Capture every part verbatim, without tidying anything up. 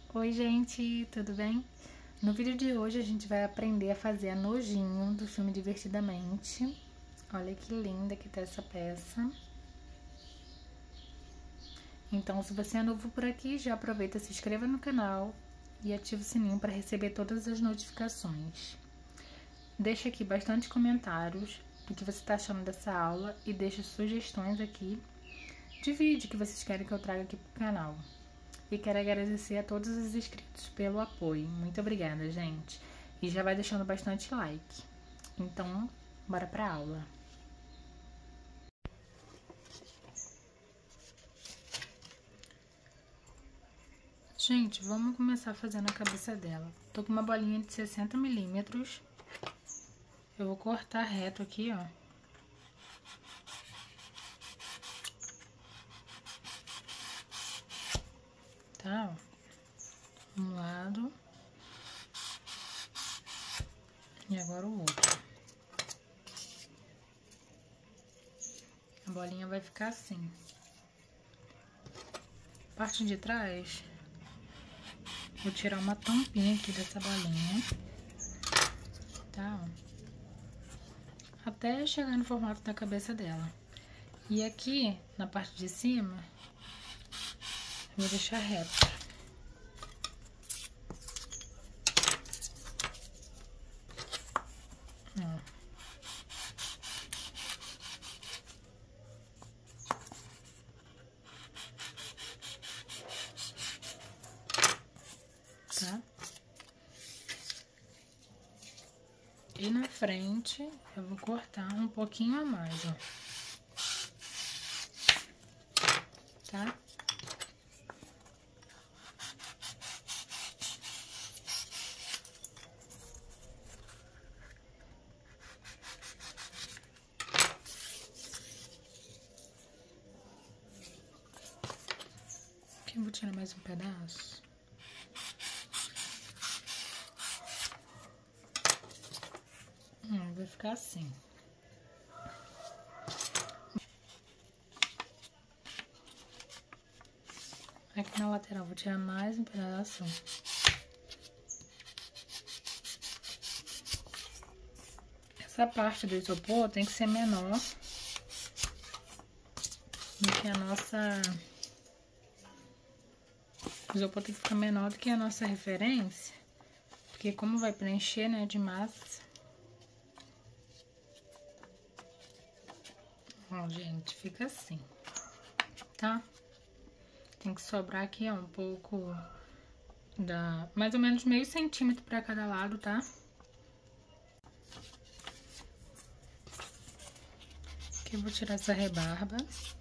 Oi gente, tudo bem? No vídeo de hoje a gente vai aprender a fazer a nojinho do filme Divertidamente. Olha que linda que tá essa peça. Então, se você é novo por aqui, já aproveita, se inscreva no canal e ativa o sininho para receber todas as notificações. Deixa aqui bastante comentários do que você está achando dessa aula e deixa sugestões aqui de vídeo que vocês querem que eu traga aqui pro canal. E quero agradecer a todos os inscritos pelo apoio. Muito obrigada, gente. E já vai deixando bastante like. Então, bora pra aula. Gente, vamos começar fazendo a cabeça dela. Tô com uma bolinha de sessenta milímetros. Eu vou cortar reto aqui, ó. Tá, ó. Um lado. E agora o outro. A bolinha vai ficar assim. Parte de trás, vou tirar uma tampinha aqui dessa bolinha. Tá, ó. Até chegar no formato da cabeça dela. E aqui, na parte de cima, vou deixar reto. Ó. Tá? E na frente, eu vou cortar um pouquinho a mais, ó. Tá? Aqui eu vou tirar mais um pedaço. Hum, vai ficar assim. Aqui na lateral vou tirar mais um pedaço. Essa parte do isopor tem que ser menor do que a nossa... O isopor tem que ficar menor do que a nossa referência, porque como vai preencher, né, de massa... Ó, gente, fica assim, tá? Tem que sobrar aqui, ó, um pouco da... mais ou menos meio centímetro pra cada lado, tá? Aqui eu vou tirar essa rebarba.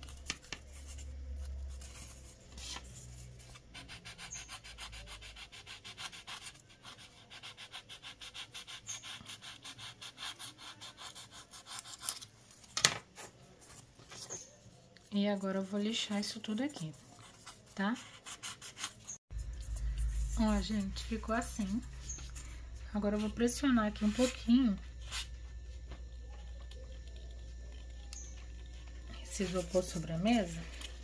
E agora eu vou lixar isso tudo aqui, tá? Ó, gente, ficou assim. Agora eu vou pressionar aqui um pouquinho esse isopor sobre a mesa.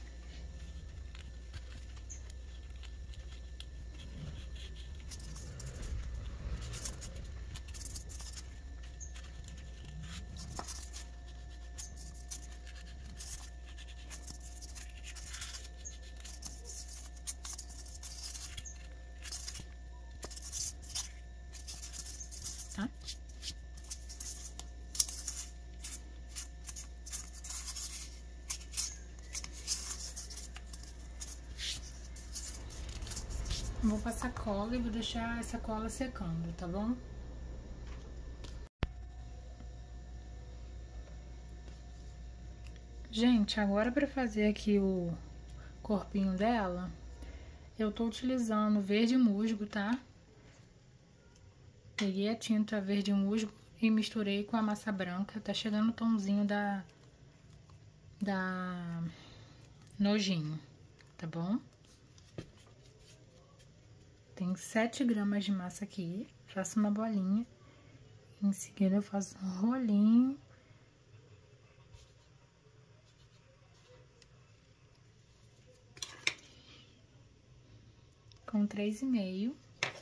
Tá? Vou passar cola e vou deixar essa cola secando, tá bom? Gente, agora pra fazer aqui o corpinho dela, eu tô utilizando verde musgo, tá? Peguei a tinta verde musgo e misturei com a massa branca. Tá chegando o tomzinho da, da nojinho, tá bom? Tem sete gramas de massa aqui. Faço uma bolinha. Em seguida eu faço um rolinho. com três e meio.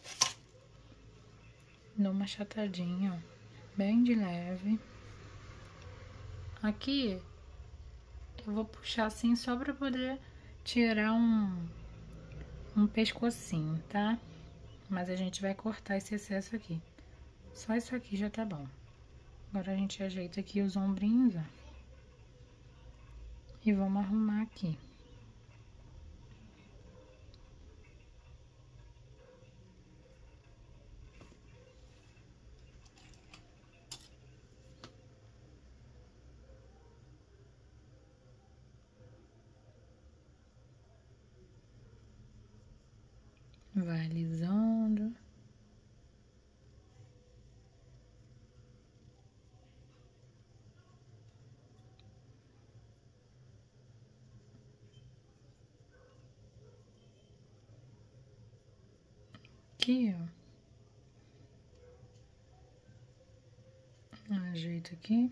Dou uma achatadinha, ó, bem de leve. Aqui eu vou puxar assim só pra poder tirar um, um pescocinho, tá? Mas a gente vai cortar esse excesso aqui. Só isso aqui já tá bom. Agora a gente ajeita aqui os ombrinhos, ó. E vamos arrumar aqui. Vai alisando. Aqui, ó. Ajeito aqui.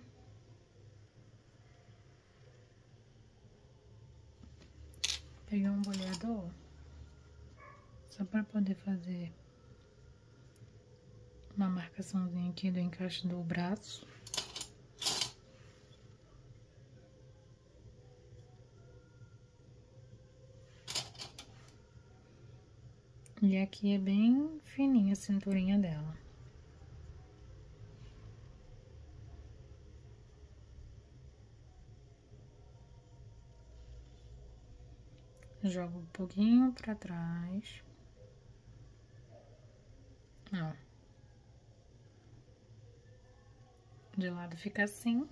Peguei um boleador só para poder fazer uma marcaçãozinha aqui do encaixe do braço. E aqui é bem fininha a cinturinha dela. Jogo um pouquinho pra trás. Ó. De lado fica assim.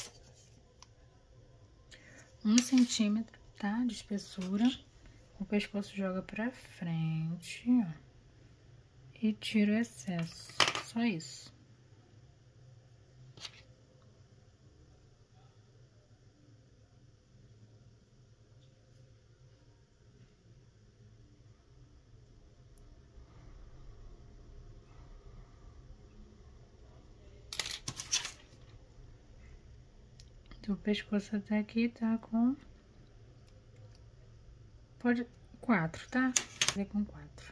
Um centímetro, tá? De espessura. O pescoço joga pra frente, ó. E tira o excesso. Só isso. Do pescoço até aqui tá com... Pode... Quatro, tá? Vou fazer com quatro.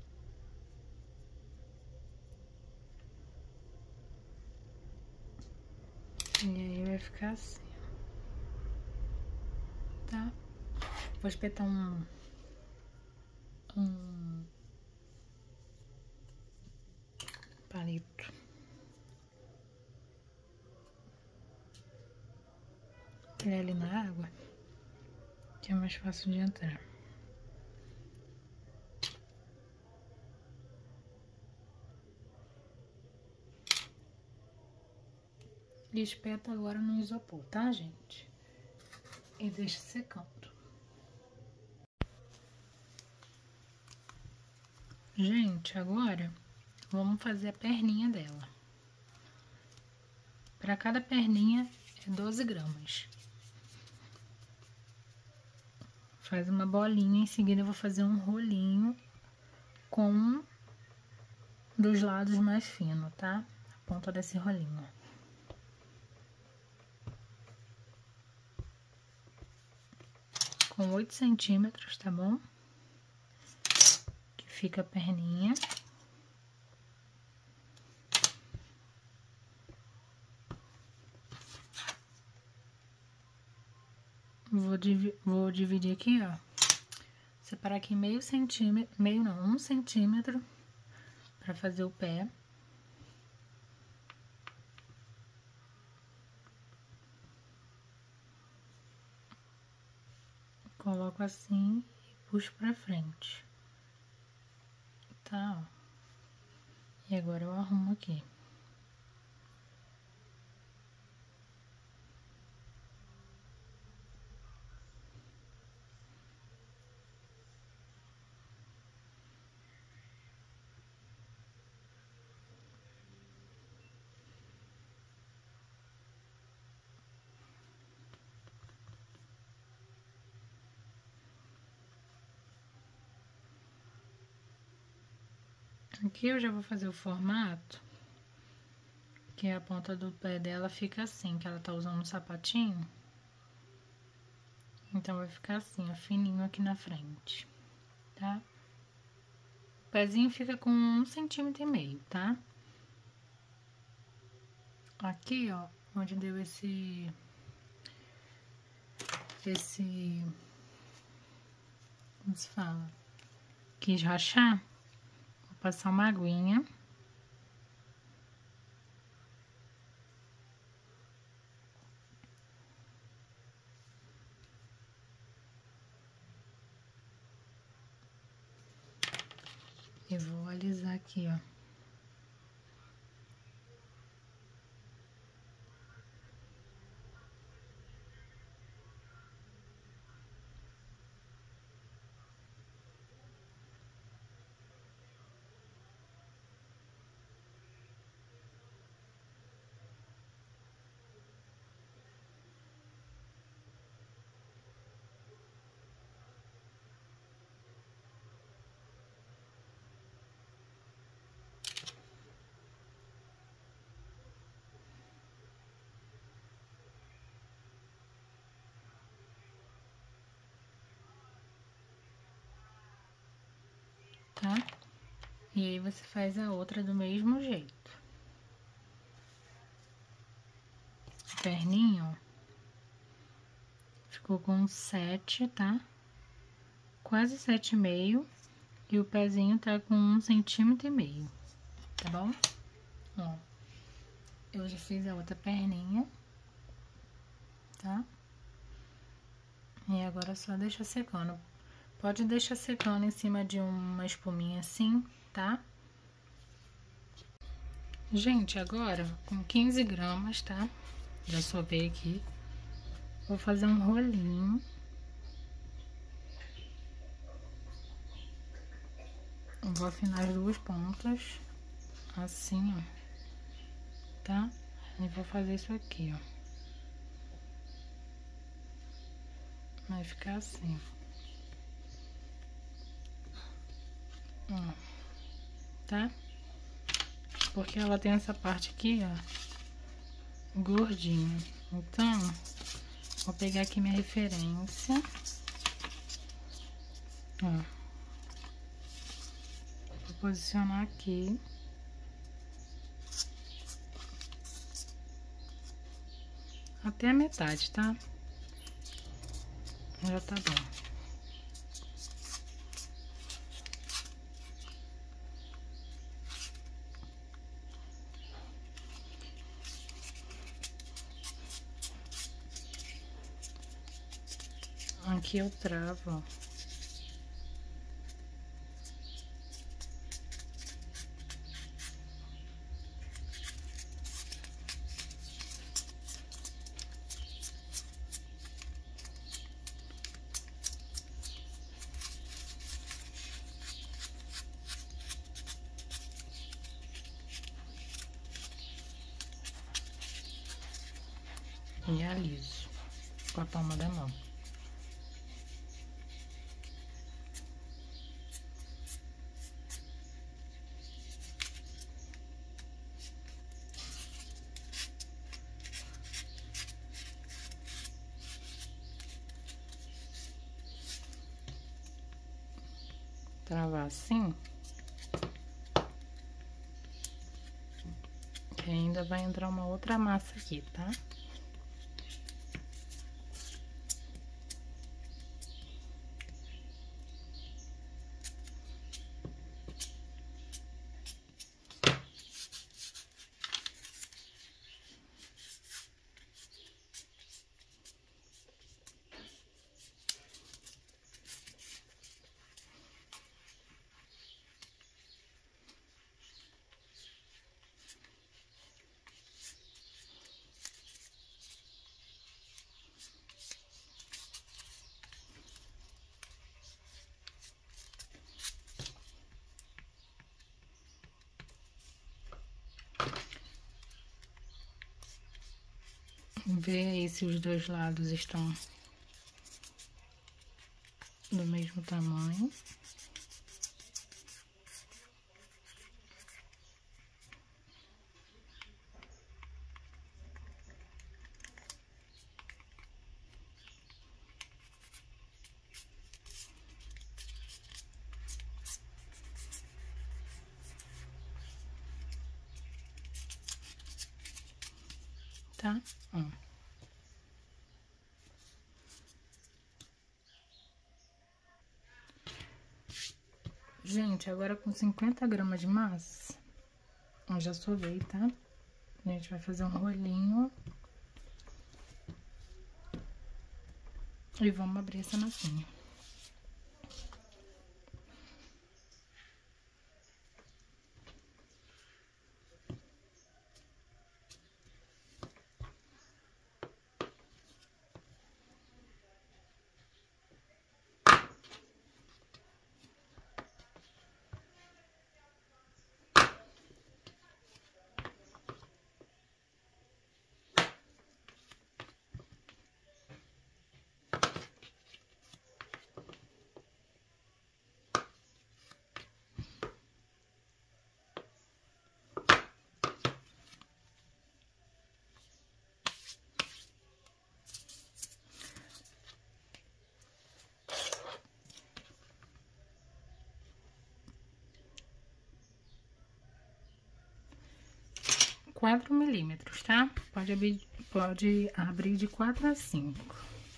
E aí vai ficar assim, ó. Tá? Vou espetar um... Um... palito. Olhar ali na água, que é mais fácil de entrar. E espeta agora no isopor, tá, gente? E deixa secando. Gente, agora vamos fazer a perninha dela. Para cada perninha é doze gramas. Faz uma bolinha, em seguida eu vou fazer um rolinho com um dos lados mais fino, tá? A ponta desse rolinho. Com oito centímetros, tá bom? Que fica a perninha. Vou, div vou dividir aqui, ó. Separar aqui meio centímetro, meio não, um centímetro pra fazer o pé. Coloco assim e puxo pra frente. Tá, ó. E agora eu arrumo aqui. Aqui eu já vou fazer o formato, que a ponta do pé dela fica assim, que ela tá usando um sapatinho. Então, vai ficar assim, ó, fininho aqui na frente, tá? pezinho fica com um centímetro e meio, tá? Aqui, ó, onde deu esse... Esse... Como se fala? Quis rachar. Vou passar uma aguinha. E vou alisar aqui, ó. Tá? E aí você faz a outra do mesmo jeito. A perninha, ó, ficou com sete, tá? Quase sete e meio. E o pezinho tá com um centímetro e meio, tá bom? Ó, eu já fiz a outra perninha, tá? E agora só deixa secando. Pode deixar secando em cima de uma espuminha assim, tá? Gente, agora com quinze gramas, tá? Já sovei aqui. Vou fazer um rolinho. Vou afinar as duas pontas, assim, ó, tá? E vou fazer isso aqui, ó. Vai ficar assim. Ó, tá? Porque ela tem essa parte aqui, ó, gordinha. Então, vou pegar aqui minha referência. Ó. Vou posicionar aqui. Até a metade, tá? Já tá bom. Aqui eu travo, ó. E aliso com a palma da mão. Travar assim. Que ainda vai entrar uma outra massa aqui, tá? Vê aí se os dois lados estão do mesmo tamanho. tá? Ó. Gente, agora com cinquenta gramas de massa, eu já sovei, tá? A gente vai fazer um rolinho. E vamos abrir essa massinha. quatro milímetros, tá? Pode abrir, pode abrir de quatro a cinco.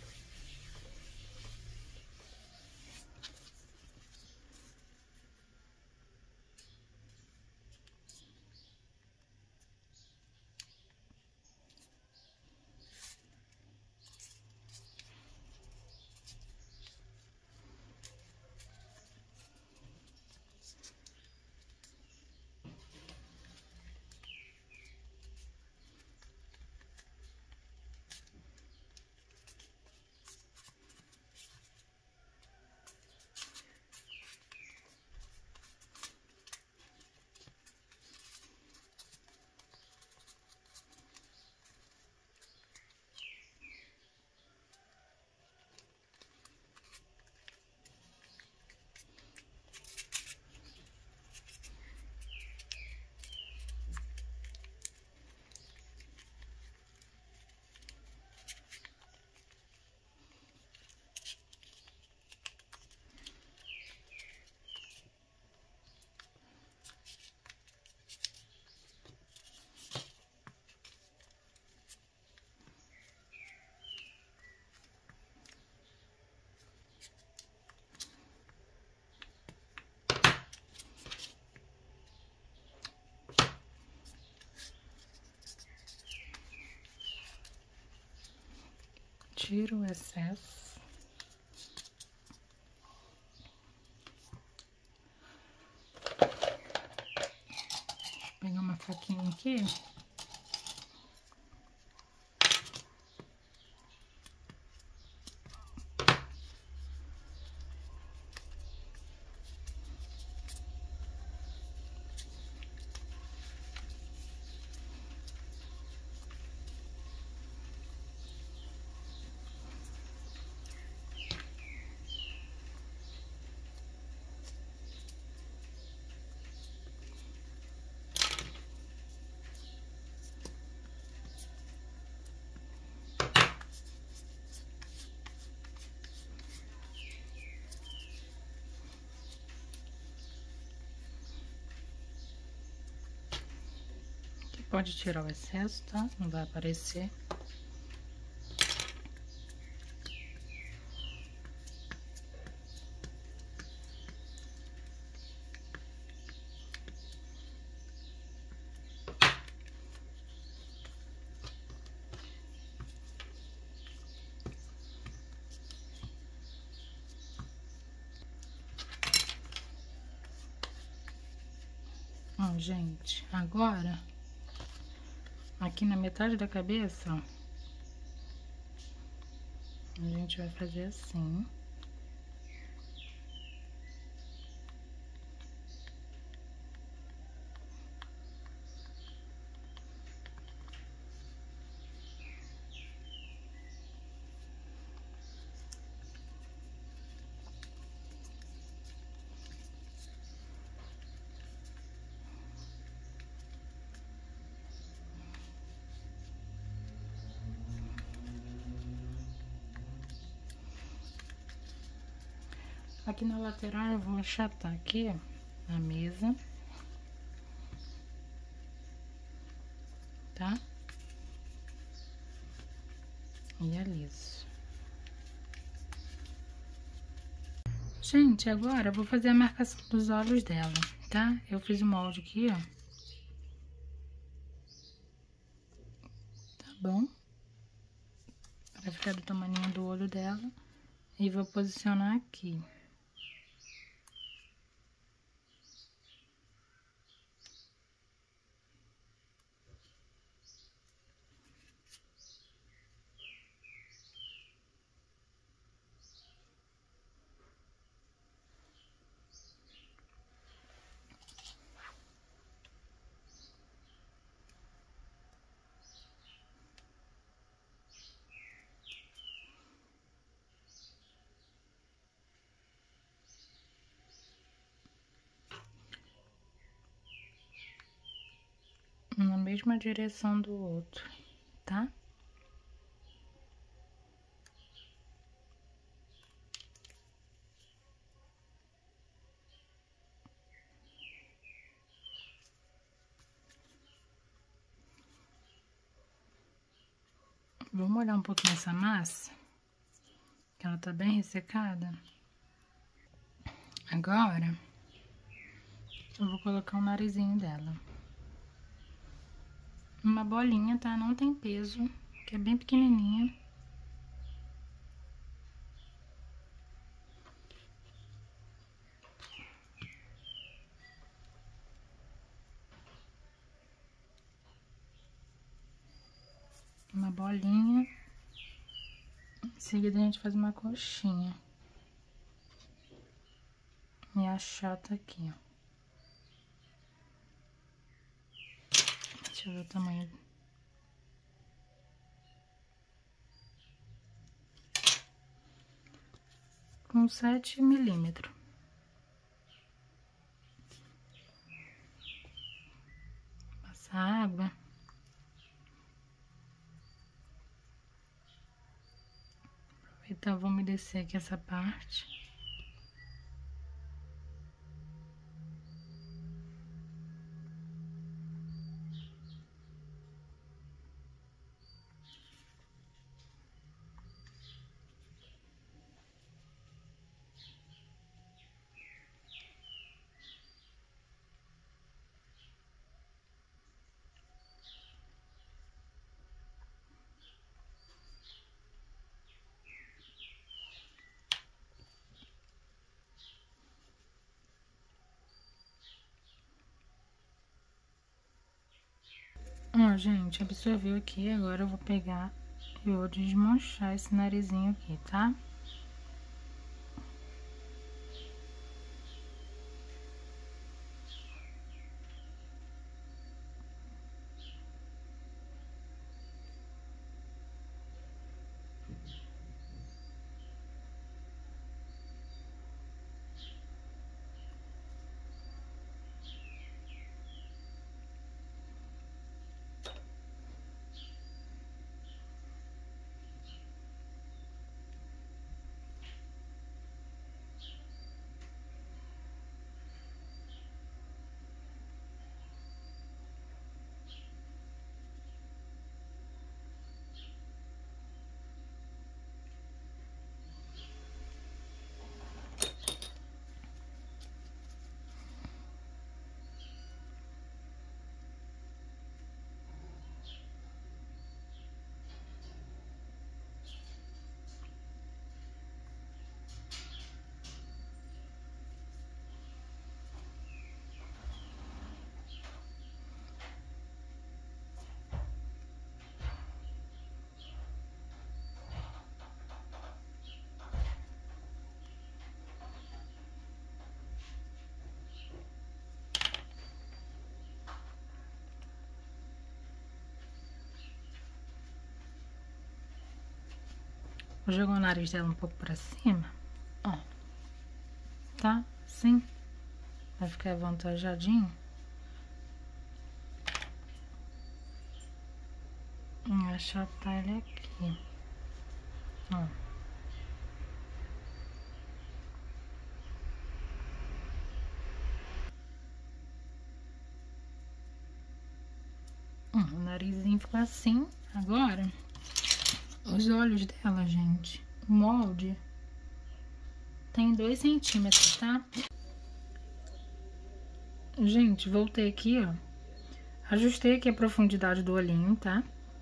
Tiro o excesso. Deixa eu pegar uma faquinha aqui. Pode tirar o excesso, tá? Não vai aparecer. Ó, gente, agora... Aqui na metade da cabeça, ó, a gente vai fazer assim. Aqui na lateral eu vou achatar aqui, ó, a mesa, tá? E aliso. Gente, agora eu vou fazer a marcação dos olhos dela, tá? Eu fiz o molde aqui, ó. Tá bom? Vai ficar do tamanho do olho dela. E vou posicionar aqui. Na mesma direção do outro, tá? Vou molhar um pouquinho essa massa, que ela tá bem ressecada. Agora, eu vou colocar o narizinho dela. Uma bolinha, tá? Não tem peso, que é bem pequenininha. Uma bolinha. Em seguida, a gente faz uma coxinha. E achata aqui, ó. Deixa eu ver o tamanho. Com sete milímetros. Passa água. Aproveitar, vou umedecer aqui essa parte. Ó, gente, absorveu aqui. Agora eu vou pegar e vou desmanchar esse narizinho aqui, tá? Vou jogar o nariz dela um pouco pra cima, ó, tá? Assim, vai ficar avantajadinho. E achatar ele aqui, ó. O narizinho ficou assim. Agora, os olhos dela, gente. O molde tem dois centímetros, tá? Gente, voltei aqui, ó. Ajustei aqui a profundidade do olhinho, tá?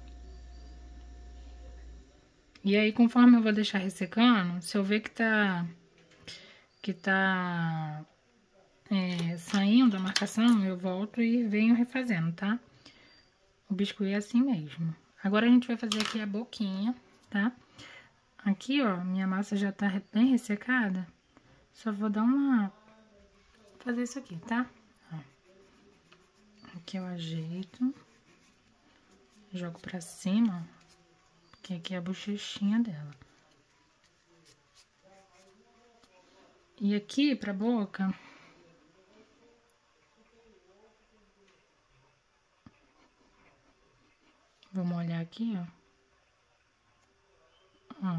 E aí, conforme eu vou deixar ressecando, se eu ver que tá... Que tá... É, saindo a marcação, eu volto e venho refazendo, tá? O biscuit é assim mesmo. Agora, a gente vai fazer aqui a boquinha, tá? Aqui, ó, minha massa já tá bem ressecada. Só vou dar uma... Fazer isso aqui, tá? Ó. Aqui eu ajeito. Jogo pra cima, que aqui é a bochechinha dela. E aqui, pra boca... Vou molhar aqui, ó. Ó.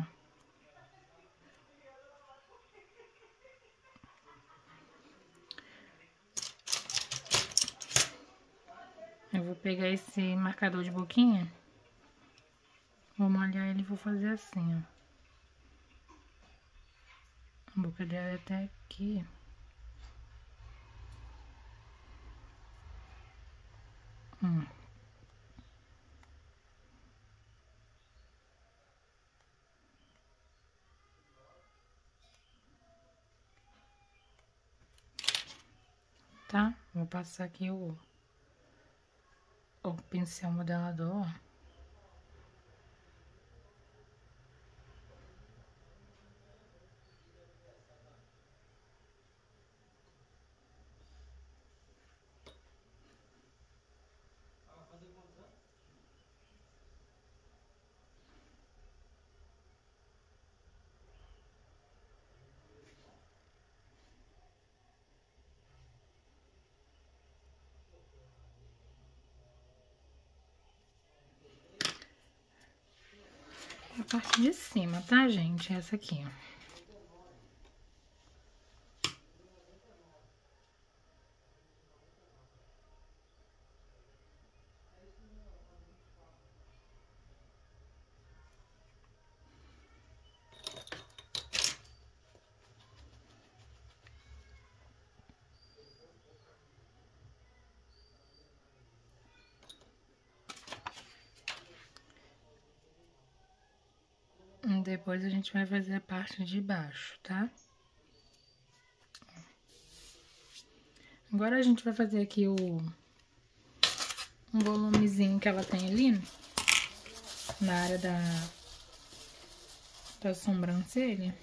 Eu vou pegar esse marcador de boquinha. Vou molhar ele e vou fazer assim, ó. A boca dela é até aqui. Hum. Tá? Vou passar aqui o, o pincel modelador, ó. A parte de cima, tá, gente? Essa aqui, ó. Depois a gente vai fazer a parte de baixo, tá? Agora a gente vai fazer aqui o um volumezinho que ela tem ali, na área da, da sobrancelha.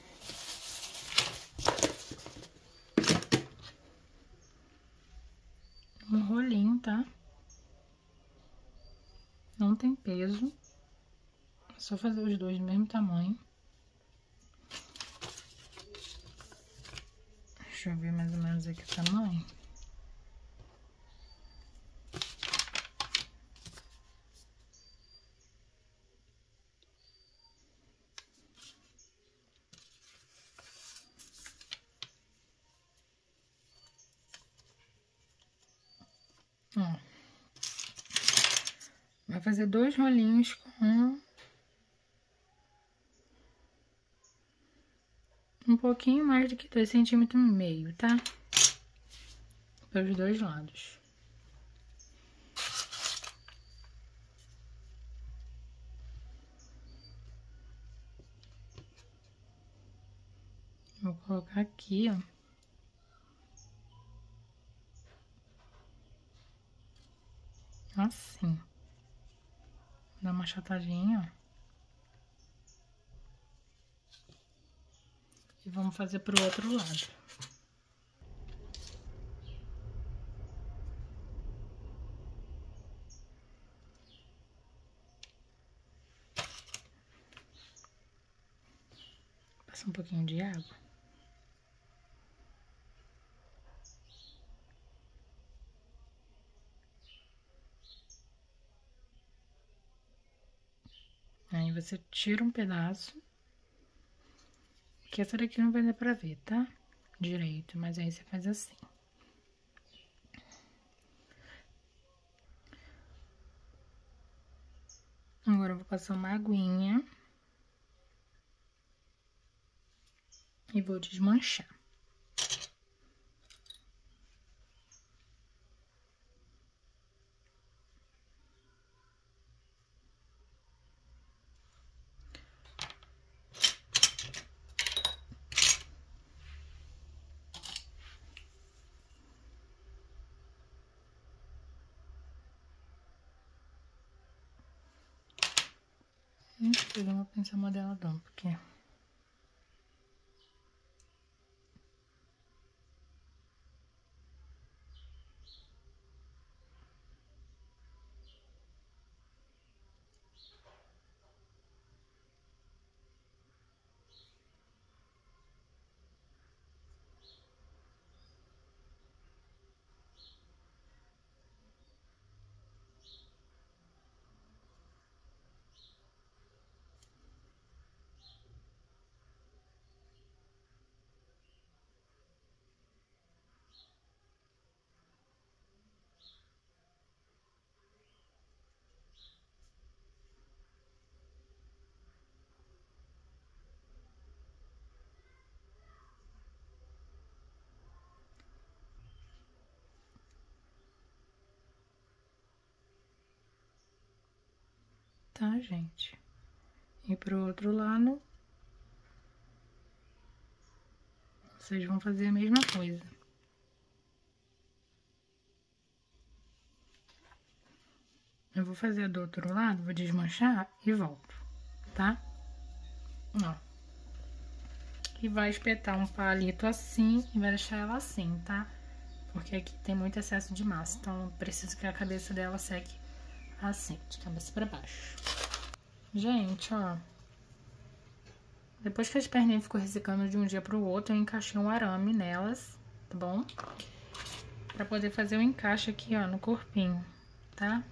Um rolinho, tá? Não tem peso. É só fazer os dois do mesmo tamanho. Deixa eu ver mais ou menos aqui o tamanho. Ó. Vai fazer dois rolinhos com um pouquinho mais do que dois centímetros e meio, tá? Para os dois lados. Vou colocar aqui, ó. Assim. Dá uma achatadinha, ó. E vamos fazer pro outro lado. Passa um pouquinho de água. Aí você tira um pedaço. Que essa daqui não vai dar pra ver, tá? Direito, mas aí você faz assim. Agora eu vou passar uma aguinha E vou desmanchar. Gente, vou pegar uma pincel modeladão, porque... Tá, gente? E pro outro lado, vocês vão fazer a mesma coisa. Eu vou fazer do outro lado, vou desmanchar e volto, tá? Ó. E vai espetar um palito assim e vai deixar ela assim, tá? Porque aqui tem muito excesso de massa, então eu preciso que a cabeça dela seque assim, de cabeça pra baixo. Gente, ó. Depois que as perninhas ficou ressecando de um dia pro outro, eu encaixei um arame nelas, tá bom? Pra poder fazer o encaixe aqui, ó, no corpinho, tá?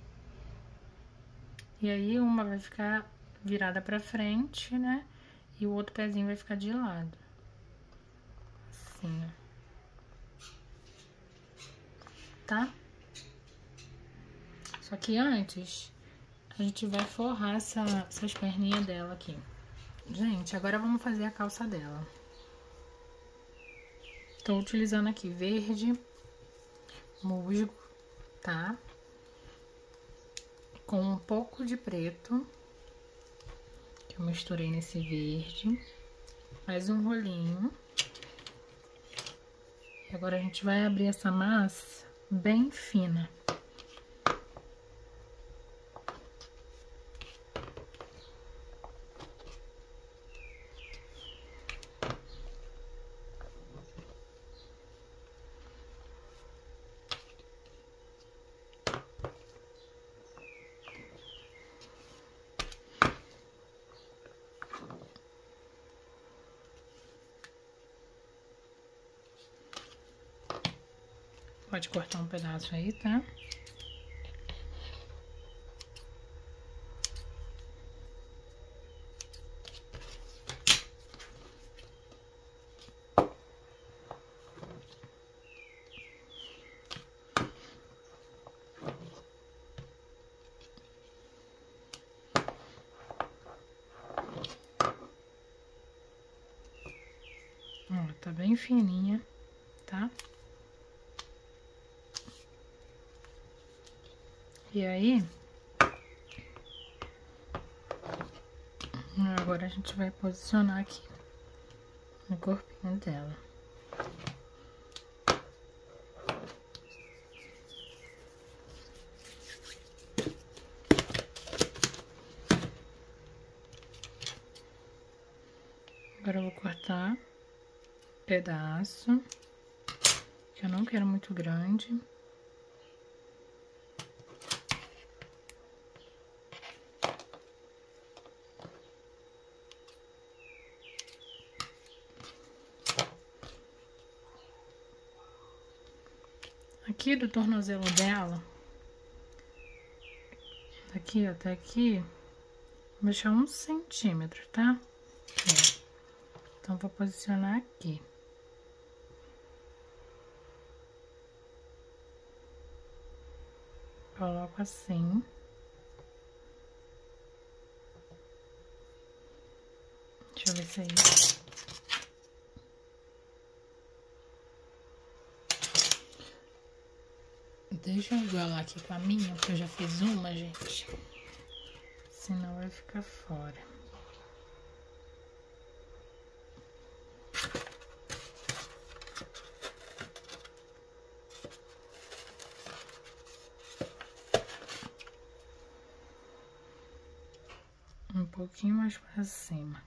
E aí, uma vai ficar virada pra frente, né? E o outro pezinho vai ficar de lado. Assim, ó. Tá? Só que antes, a gente vai forrar essa, essas perninhas dela aqui. Gente, agora vamos fazer a calça dela. Tô utilizando aqui verde, musgo, tá? Com um pouco de preto, que eu misturei nesse verde. Mais um rolinho. E agora a gente vai abrir essa massa bem fina. Pode cortar um pedaço aí, tá? Ó, tá bem fininha, tá? E aí, agora a gente vai posicionar aqui no corpinho dela. Agora eu vou cortar pedaço, que eu não quero muito grande. Aqui do tornozelo dela, daqui até aqui, vou deixar um centímetro, tá? Aqui. Então, vou posicionar aqui. Coloco assim. Deixa eu ver se é isso. Deixa eu igualar aqui com a minha, porque eu já fiz uma, gente. Senão vai ficar fora. Um pouquinho mais pra cima.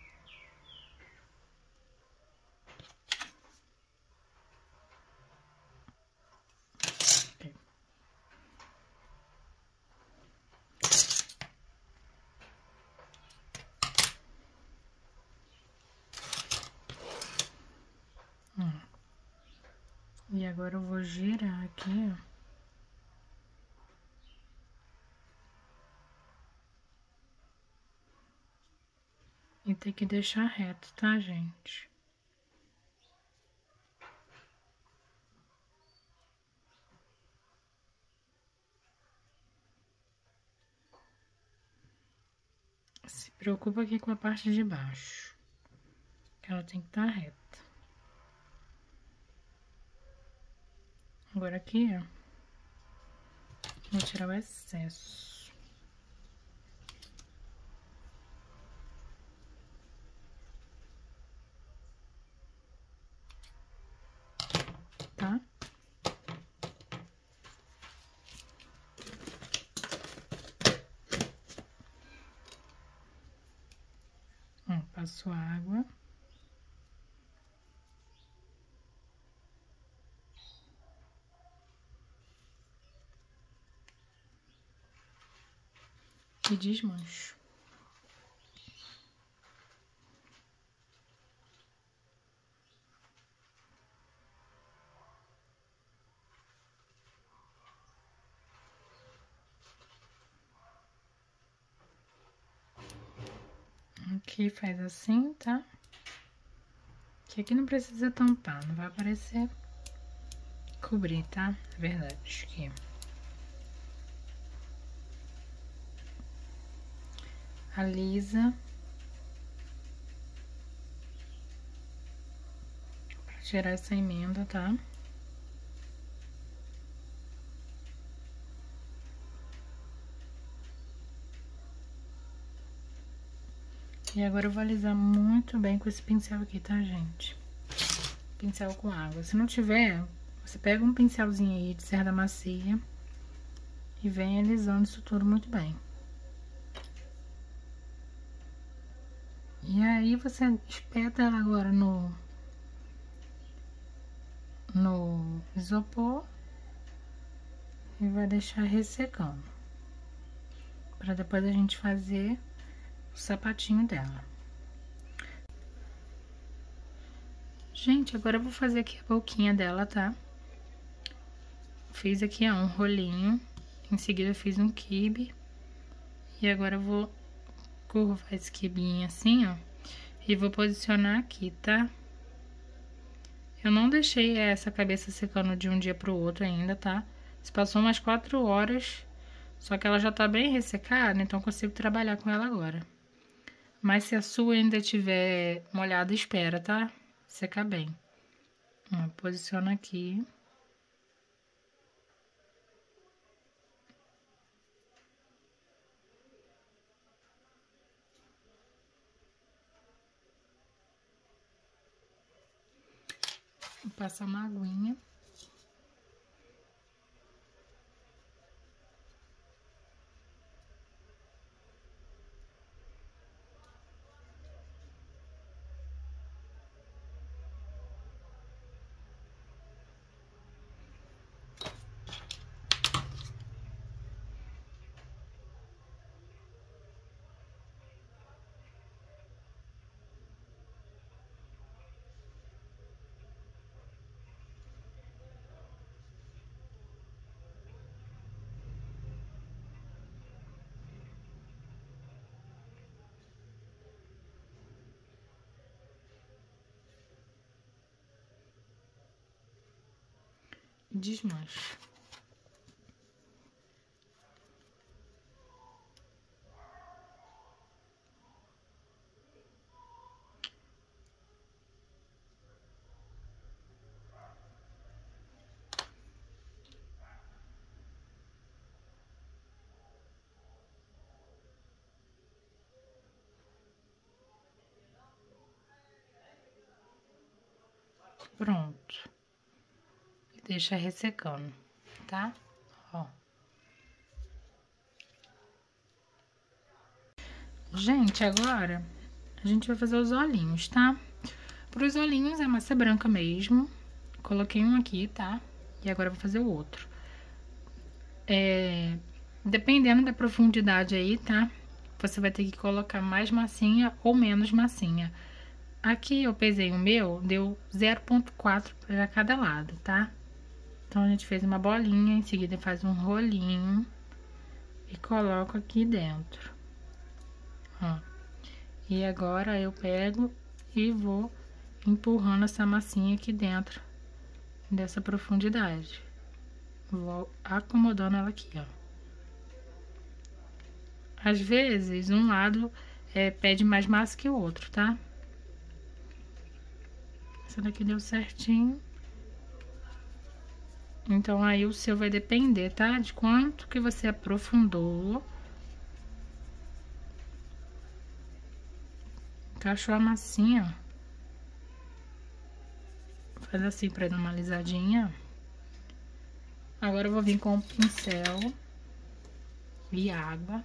E agora eu vou girar aqui, ó. E tem que deixar reto, tá, gente? Se preocupa aqui com a parte de baixo, que ela tem que estar reta. Agora aqui, ó, vou tirar o excesso. Tá? Ó, passo água. E desmancho. Aqui faz assim, tá? Que aqui não precisa tampar, não vai aparecer cobrir, tá? É verdade, aqui. Alisa. Pra tirar essa emenda, tá? E agora eu vou alisar muito bem com esse pincel aqui, tá, gente? Pincel com água. Se não tiver, você pega um pincelzinho aí de cerda macia e vem alisando isso tudo muito bem. E aí você espeta ela agora no, no isopor e vai deixar ressecando. Pra depois a gente fazer o sapatinho dela. Gente, agora eu vou fazer aqui a boquinha dela, tá? Fiz aqui, ó, um rolinho. Em seguida eu fiz um quibe. E agora eu vou curvar esse quibinho assim, ó. E vou posicionar aqui, tá? Eu não deixei essa cabeça secando de um dia pro outro ainda, tá? Se passou umas quatro horas, só que ela já tá bem ressecada, então eu consigo trabalhar com ela agora. Mas se a sua ainda tiver molhada, espera, tá? Secar bem. Ó, posiciona aqui. Vou passar uma aguinha. E desmancho. Pronto. E deixa ressecando, tá? Ó. Gente, agora a gente vai fazer os olhinhos, tá? Para os olhinhos é massa branca mesmo. Coloquei um aqui, tá? E agora eu vou fazer o outro. É, dependendo da profundidade aí, tá? Você vai ter que colocar mais massinha ou menos massinha. Aqui eu pesei o meu, deu zero ponto quatro para cada lado, tá? Então, a gente fez uma bolinha, em seguida faz um rolinho e coloco aqui dentro, ó. E agora eu pego e vou empurrando essa massinha aqui dentro dessa profundidade. Vou acomodando ela aqui, ó. Às vezes, um lado é, pede mais massa que o outro, tá? Essa daqui deu certinho. Então, aí o seu vai depender, tá? De quanto que você aprofundou. Encaixou a massinha, ó. Faz assim pra dar uma alisadinha. Agora eu vou vir com o pincel e água.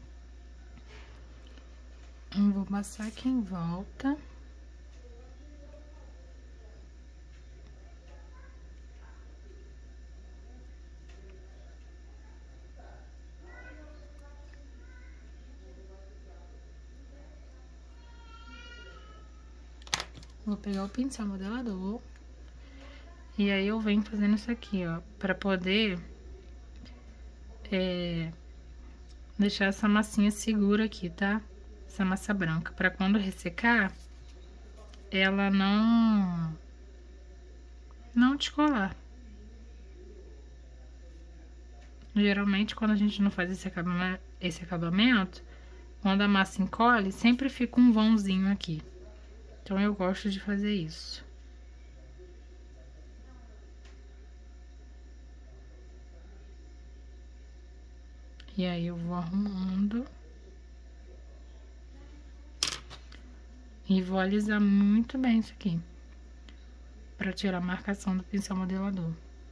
Eu vou passar aqui em volta. Vou pegar o pincel modelador. E aí, eu venho fazendo isso aqui, ó. Pra poder é, deixar essa massinha segura aqui, tá? Essa massa branca. Pra quando ressecar, ela não... não descolar. Geralmente, quando a gente não faz esse acabamento, esse acabamento, quando a massa encolhe, sempre fica um vãozinho aqui. Então, eu gosto de fazer isso. E aí, eu vou arrumando. E vou alisar muito bem isso aqui. Pra tirar a marcação do pincel modelador.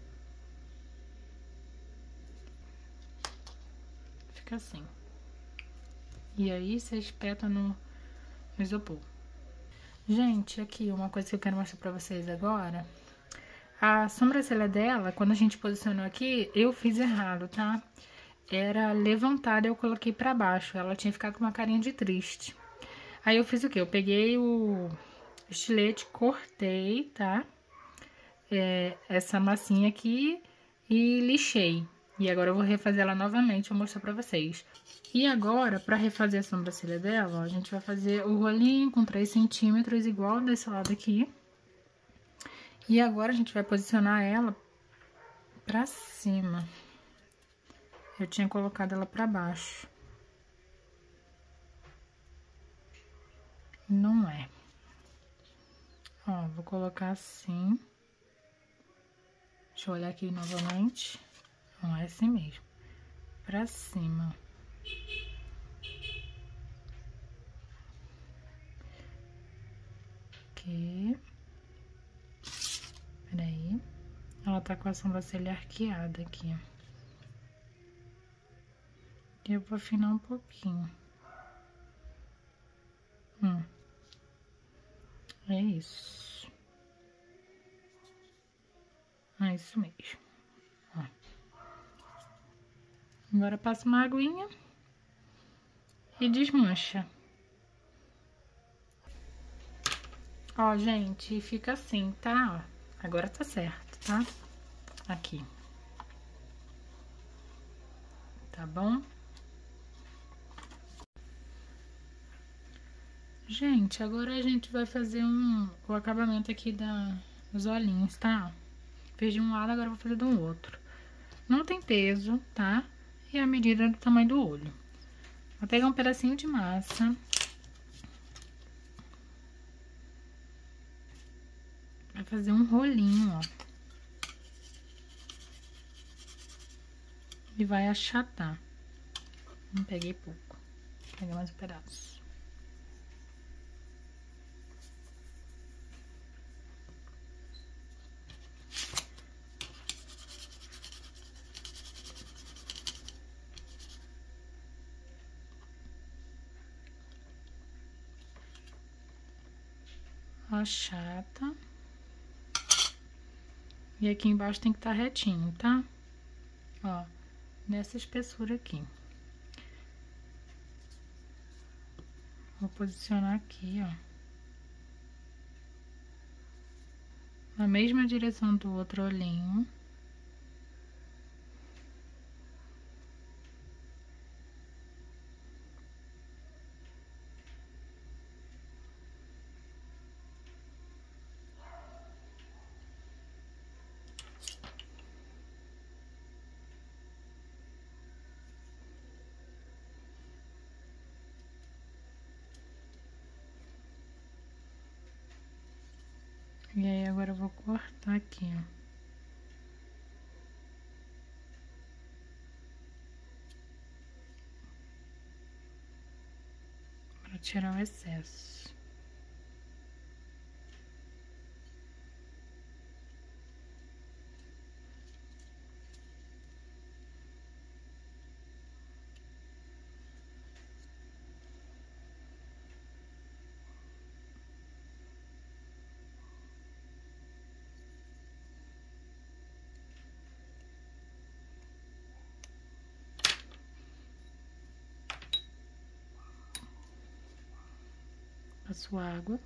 Fica assim. E aí, você espeta no, no isopor. Gente, aqui uma coisa que eu quero mostrar pra vocês agora. A sobrancelha dela, quando a gente posicionou aqui, eu fiz errado, tá? Era levantada, eu coloquei pra baixo. Ela tinha ficado com uma carinha de triste. Aí, eu fiz o quê? Eu peguei o estilete, cortei, tá? É, essa massinha aqui e lixei. E agora eu vou refazer ela novamente, vou mostrar pra vocês. E agora, pra refazer a sobrancelha dela, ó, a gente vai fazer o rolinho com três centímetros, igual desse lado aqui. E agora a gente vai posicionar ela pra cima. Eu tinha colocado ela pra baixo. Não é. Ó, vou colocar assim. Deixa eu olhar aqui novamente. Não, é assim mesmo. Pra cima. Aqui. Peraí. Ela tá com a sobrancelha arqueada aqui, ó. E eu vou afinar um pouquinho. Hum. É isso. É isso mesmo. Ó. Agora passa uma aguinha e desmancha. Ó, gente, fica assim, tá? Ó, agora tá certo, tá? Aqui. Tá bom? Gente, agora a gente vai fazer um, o acabamento aqui da, dos olhinhos, tá? Fiz de um lado, agora eu vou fazer do outro. Não tem peso, tá? E a medida do tamanho do olho. Vou pegar um pedacinho de massa. Vai fazer um rolinho, ó. E vai achatar. Não peguei pouco. Vou pegar mais um pedaço. achata. E aqui embaixo tem que estar retinho, tá? Ó, nessa espessura aqui. Vou posicionar aqui, ó. Na mesma direção do outro olhinho. E aí, agora eu vou cortar aqui, ó. Pra tirar o excesso. Passo água.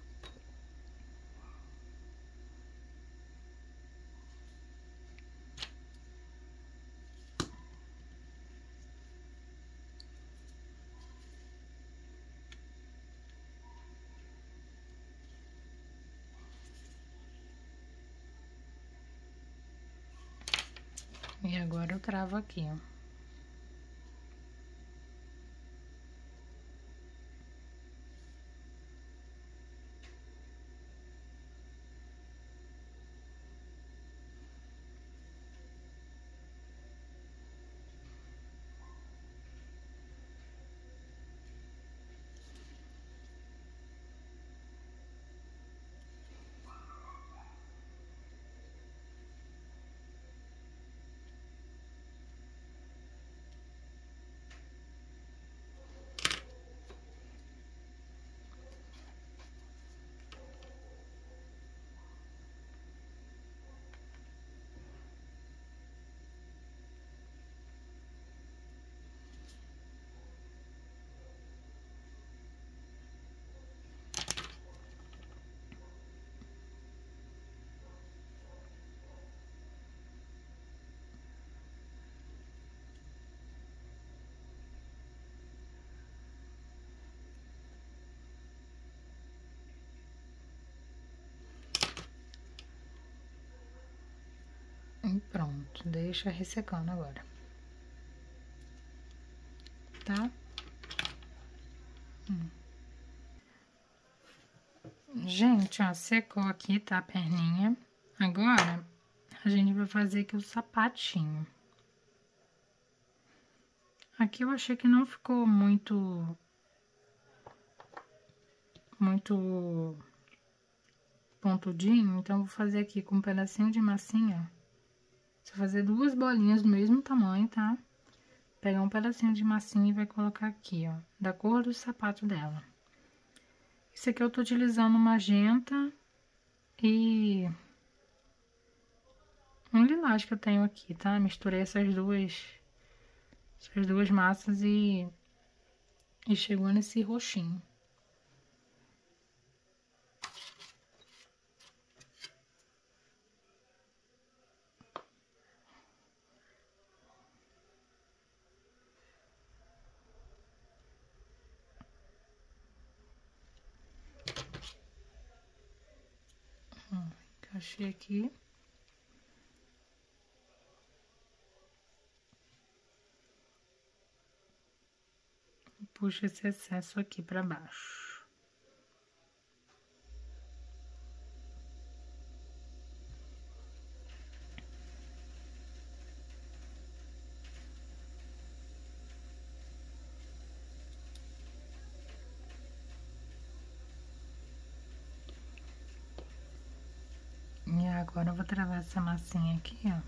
E agora eu travo aqui, ó. E pronto, deixa ressecando agora. Tá? Hum. Gente, ó, secou aqui, tá, a perninha. Agora, a gente vai fazer aqui o sapatinho. Aqui eu achei que não ficou muito... Muito pontudinho, então vou fazer aqui com um pedacinho de massinha. Você vai fazer duas bolinhas do mesmo tamanho, tá? Pegar um pedacinho de massinha e vai colocar aqui, ó, da cor do sapato dela. Esse aqui eu tô utilizando magenta e um lilás que eu tenho aqui, tá? Misturei essas duas, essas duas massas e, e chegou nesse roxinho. Encaixei aqui. Puxa esse excesso aqui pra baixo. E agora eu vou travar essa massinha aqui, ó.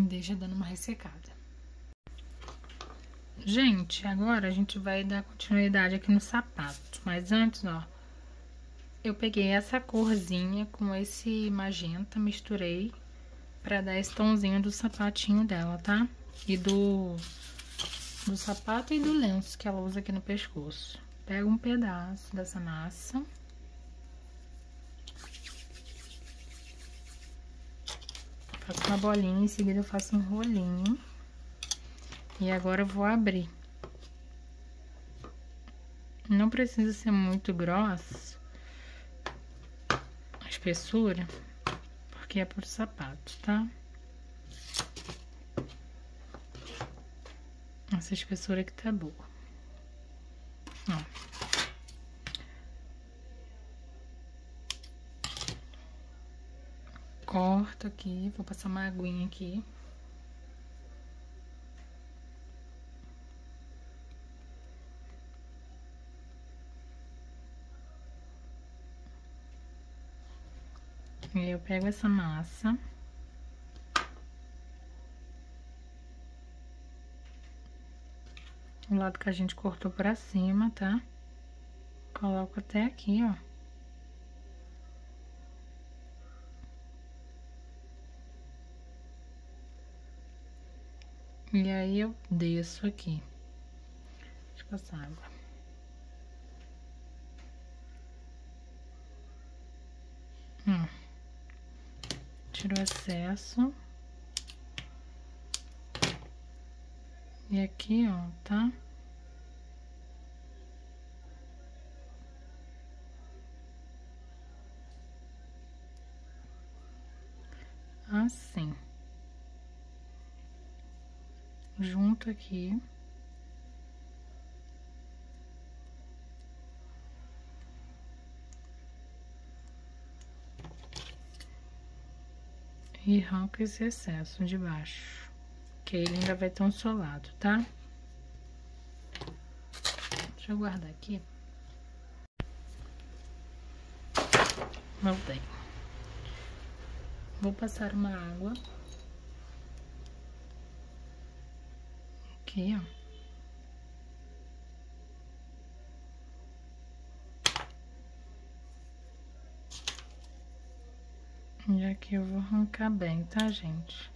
deixa dando uma ressecada. Gente, agora a gente vai dar continuidade aqui no sapato. Mas antes, ó, eu peguei essa corzinha com esse magenta, misturei pra dar esse tomzinho do sapatinho dela, tá? E do, do sapato e do lenço que ela usa aqui no pescoço. Pego um pedaço dessa massa. Faço uma bolinha, em seguida eu faço um rolinho. E agora eu vou abrir. Não precisa ser muito grossa a espessura, porque é pro sapato, tá? Essa espessura aqui tá boa. Ó. Corto aqui, vou passar uma aguinha aqui. E aí eu pego essa massa. O lado que a gente cortou pra cima, tá? Coloco até aqui, ó. E aí eu desço aqui. Deixa eu passar água. Hum. Tiro o excesso. E aqui, ó, tá? Assim. Junto aqui. E arranco esse excesso de baixo. Que ele ainda vai ter um solado, tá? Deixa eu guardar aqui. Voltei. Vou passar uma água. Aqui, ó. E aqui eu vou arrancar bem, tá, gente?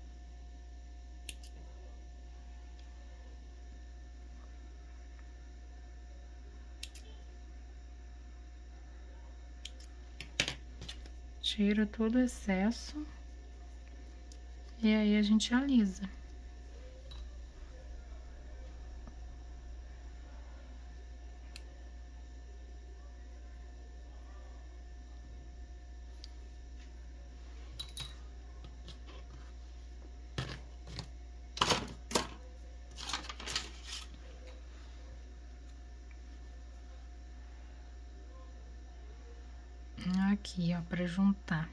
Tiro todo o excesso. E aí a gente alisa. Aqui, ó, pra juntar.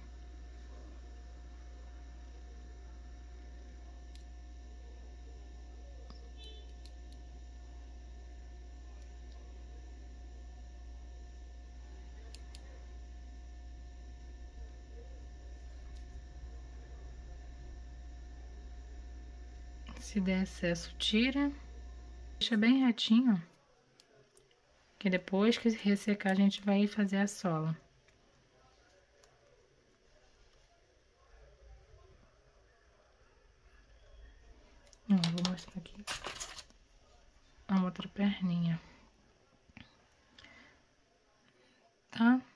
Se der excesso, tira. Deixa bem retinho, ó. Que depois que ressecar, a gente vai fazer a sola. Ó, vou mostrar aqui a outra perninha. Tá?